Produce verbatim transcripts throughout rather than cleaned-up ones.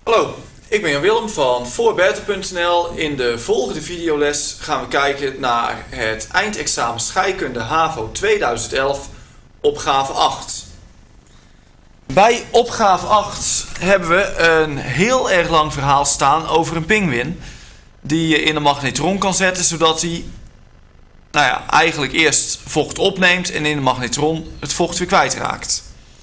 Hallo, ik ben Jan Willem van voorbeter punt n l. In de volgende videoles gaan we kijken naar het eindexamen scheikunde HAVO tweeduizend elf, opgave acht. Bij opgave acht hebben we een heel erg lang verhaal staan over een pinguïn die je in een magnetron kan zetten, zodat hij nou ja, eigenlijk eerst vocht opneemt en in de magnetron het vocht weer kwijtraakt.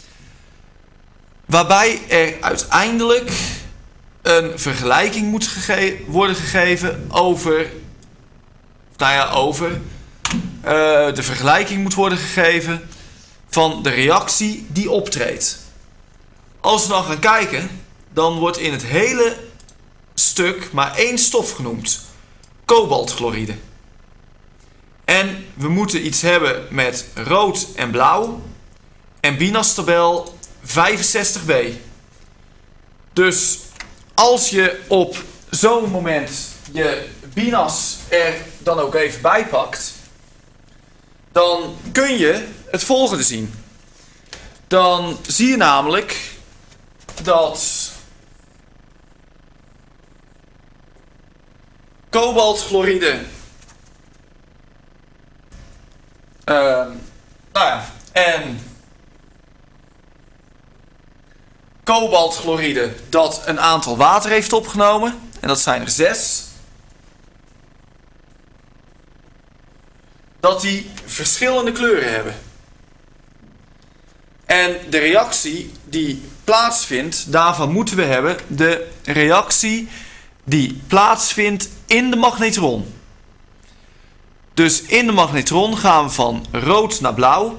Waarbij er uiteindelijk een vergelijking moet gege- worden gegeven over, nou ja, over, uh, de vergelijking moet worden gegeven van de reactie die optreedt. Als we dan gaan kijken, dan wordt in het hele stuk maar één stof genoemd: kobaltchloride. En we moeten iets hebben met rood en blauw en binastabel vijfenzestig b. Dus als je op zo'n moment je binas er dan ook even bij pakt, dan kun je het volgende zien. Dan zie je namelijk dat kobaltchloride Uh, nou ja, en kobaltchloride dat een aantal water heeft opgenomen, en dat zijn er zes, dat die verschillende kleuren hebben. En de reactie die plaatsvindt, daarvan moeten we hebben de reactie die plaatsvindt in de magnetron. Dus in de magnetron gaan we van rood naar blauw.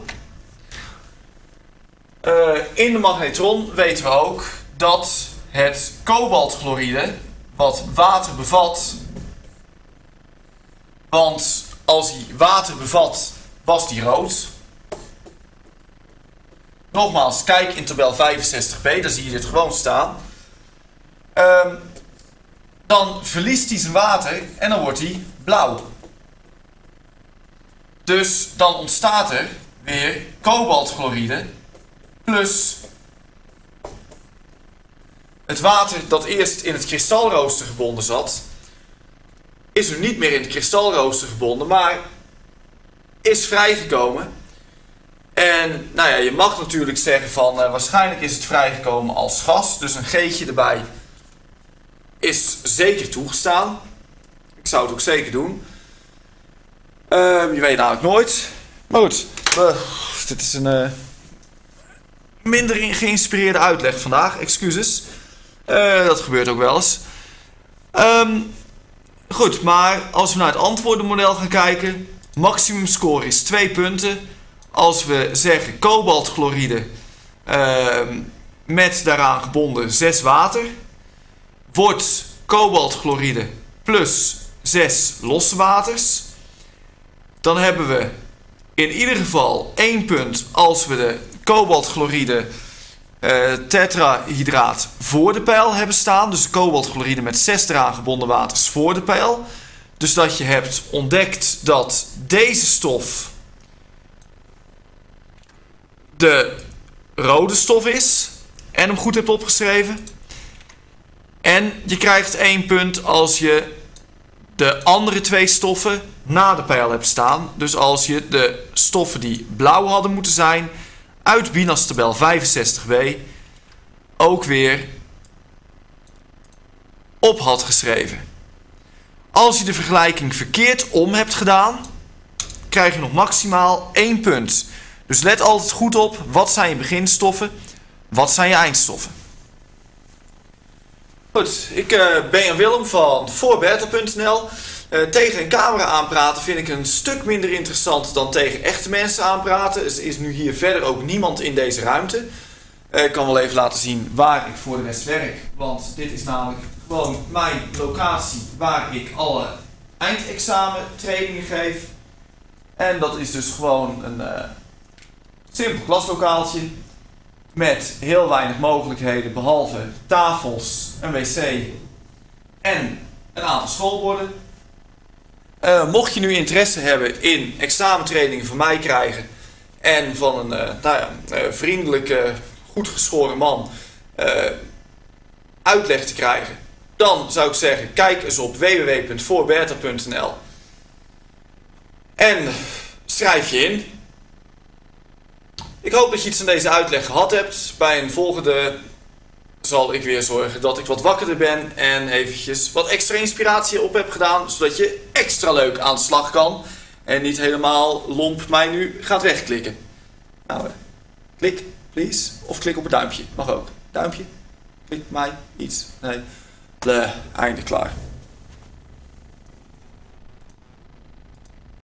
Uh, in de magnetron weten we ook dat het kobaltchloride, wat water bevat, want als hij water bevat, was die rood. Nogmaals, kijk in tabel vijfenzestig b, daar zie je dit gewoon staan. Uh, dan verliest hij zijn water en dan wordt hij blauw. Dus dan ontstaat er weer kobaltchloride plus het water dat eerst in het kristalrooster gebonden zat, is nu niet meer in het kristalrooster gebonden, maar is vrijgekomen. En nou ja, je mag natuurlijk zeggen van uh, waarschijnlijk is het vrijgekomen als gas, dus een G'tje erbij is zeker toegestaan. Ik zou het ook zeker doen. Uh, je weet namelijk nooit. Maar goed, uh, dit is een uh, minder geïnspireerde uitleg vandaag. Excuses. Uh, dat gebeurt ook wel eens. Um, goed, maar als we naar het antwoordenmodel gaan kijken. Maximum score is twee punten. Als we zeggen kobaltchloride uh, met daaraan gebonden zes water, wordt kobaltchloride plus zes losse waters. Dan hebben we in ieder geval één punt als we de kobaltchloride uh, tetrahydraat voor de pijl hebben staan. Dus de kobaltchloride met zes eraan gebonden waters voor de pijl. Dus dat je hebt ontdekt dat deze stof de rode stof is en hem goed hebt opgeschreven. En je krijgt één punt als je de andere twee stoffen na de pijl hebt staan. Dus als je de stoffen die blauw hadden moeten zijn uit binastabel vijfenzestig b ook weer op had geschreven. Als je de vergelijking verkeerd om hebt gedaan, krijg je nog maximaal één punt. Dus let altijd goed op, wat zijn je beginstoffen, wat zijn je eindstoffen. Goed, ik uh, ben Jan Willem van voorbeter punt n l. Uh, tegen een camera aanpraten vind ik een stuk minder interessant dan tegen echte mensen aanpraten. Er is nu hier verder ook niemand in deze ruimte. Uh, ik kan wel even laten zien waar ik voor de rest werk. Want dit is namelijk gewoon mijn locatie waar ik alle eindexamen trainingen geef. En dat is dus gewoon een uh, simpel klaslokaaltje. Met heel weinig mogelijkheden behalve tafels, een wc en een aantal schoolborden. Uh, mocht je nu interesse hebben in examentrainingen van mij krijgen en van een uh, nou ja, uh, vriendelijke, goed geschoren man uh, uitleg te krijgen, dan zou ik zeggen, kijk eens op w w w punt voorbeter punt n l en schrijf je in. Ik hoop dat je iets aan deze uitleg gehad hebt. Bij een volgende zal ik weer zorgen dat ik wat wakkerder ben en eventjes wat extra inspiratie op heb gedaan, zodat je extra leuk aan de slag kan en niet helemaal lomp mij nu gaat wegklikken. Nou, klik, please. Of klik op het duimpje. Mag ook. Duimpje. Klik mij. Iets. Nee. Bleh. Einde klaar.